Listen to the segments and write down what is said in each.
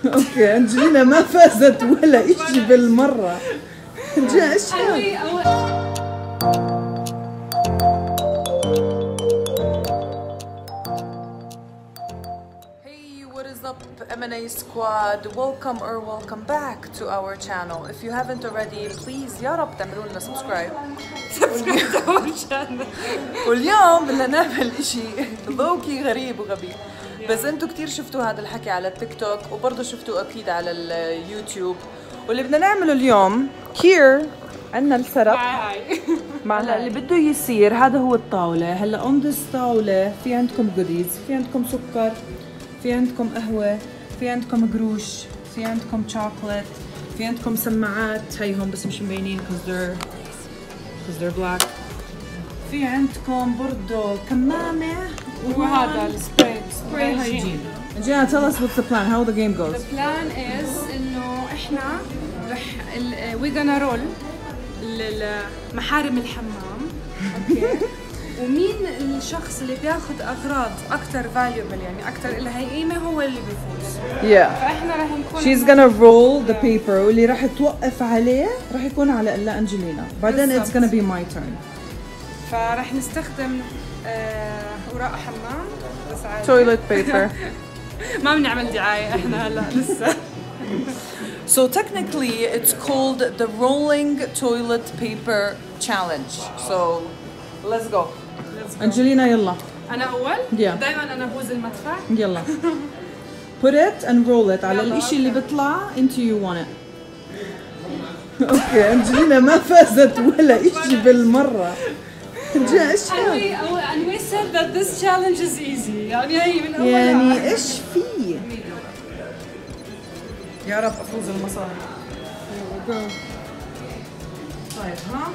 اوكي انجلينا ما فازت ولا اشي بالمرة. جا ايش up M&A squad, welcome back to our channel. If you haven't already, please يا رب تعملوا لنا سبسكرايب to our channel. واليوم بدنا نعمل اشي ذوقي غريب وغبي، بس انتو كتير شفتوا هذا الحكي على التيك توك وبرضه شفتوه اكيد على اليوتيوب. واللي بدنا نعمله اليوم here عندنا السرب مع اللي بده يصير. هذا هو الطاولة. هلا on this طاولة في عندكم جوديز، في عندكم سكر، في عندكم قهوة، في عندكم قروش، في عندكم شوكولات، في عندكم سماعات هيهم بس مش مبينين because they're black. في عندكم برضه كمامة وهذا السبراي هايجين. Gina, tell us what's the plan, how the game goes. The plan is إنه إحنا رح we gonna roll محارم الحمام. اوكي. ومين الشخص اللي بياخذ اغراض اكثر valuable يعني اكثر لها قيمه هو اللي بيفوز. فاحنا رح نكون she's gonna roll the paper واللي رح توقف عليه رح يكون على انجلينا. بعدين it's gonna be my turn. فرح نستخدم اوراق حمام بس عادي. toilet paper. ما بنعمل دعايه احنا هلا لسه. So technically it's called the rolling toilet paper challenge. So let's go. أنجلينا يلا. أنا أول؟ دايماً أنا بوز المدفع. يلا. Put it and roll it على الإشي اللي بيطلع into you want it. أوكي أنجلينا ما فازت ولا إشي بالمرة. جا إيش and we said that this challenge is easy. يعني هي من أول. يعني إيش فيه؟ يا رب أفوز المصاري. طيب ها؟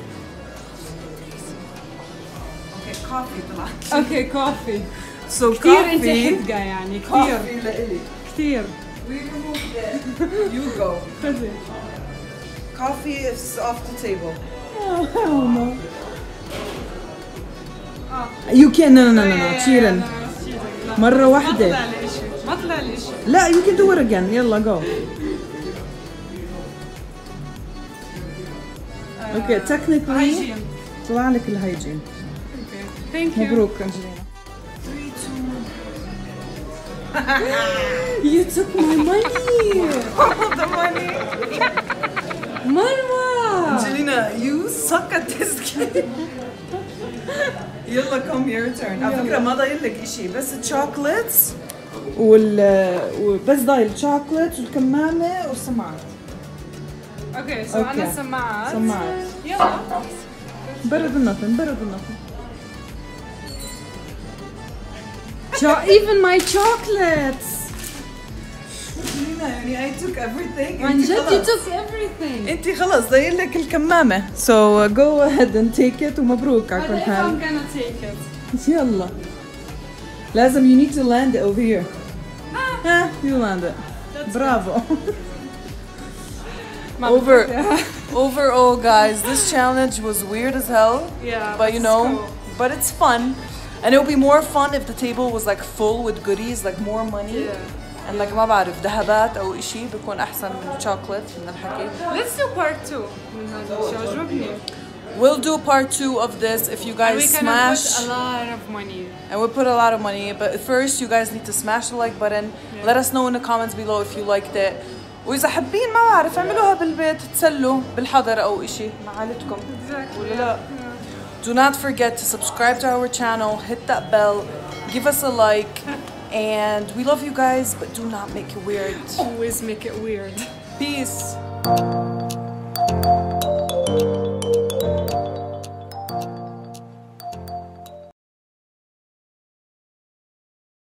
كوفي طلع. اوكي كوفي. سو كثير انت حدقة يعني كثير. لإلي كثير. We removed it. You go. Coffee is off the table. Oh hell no. You can't. No. cheating. مرة واحدة. ما طلع لي شيء. لا you can do it again. يلا go. Okay technically طلع لك الهايجين. Thank you. مبروك أنجلينا. 3, 2. You took my money. All the money. Marwa. Angelina, you suck at this game. يلا come your turn. على فكرة ما ضايل لك إشي بس الشوكولاتس وبس ضايل الشوكولاتس والكمامة والسماعات. Okay, so أنا سماعات. يلا. برد النطن. Even my chocolates. يعني I took everything. عن جد you took everything. انت خلص ضايل لك الكمامة. So go ahead and take it ومبروك على كل حال. I'm gonna take it. يلا. لازم you need to land it over here. You land it. Bravo. Overall guys, this challenge was weird as hell. Yeah. But you know, but it's fun. And it would be more fun if the table was like full with goodies, like more money. Yeah. And like ما بعرف ذهبات أو إشي بيكون أحسن من chocolate من الحكي. Let's do part 2 من هذا الشيء عجبني. We'll do part 2 of this if you guys smash. Put a lot of money. And we'll put a lot of money, but first you guys need to smash the like button. Yeah. Let us know in the comments below if you liked it. وإذا حابين ما بعرف اعملوها بالبيت تسلوا بالحضر أو إشي مع عائلتكم. ولا لا؟ Do not forget to subscribe to our channel, hit that bell, give us a like, and we love you guys, but do not make it weird. Always make it weird. Peace.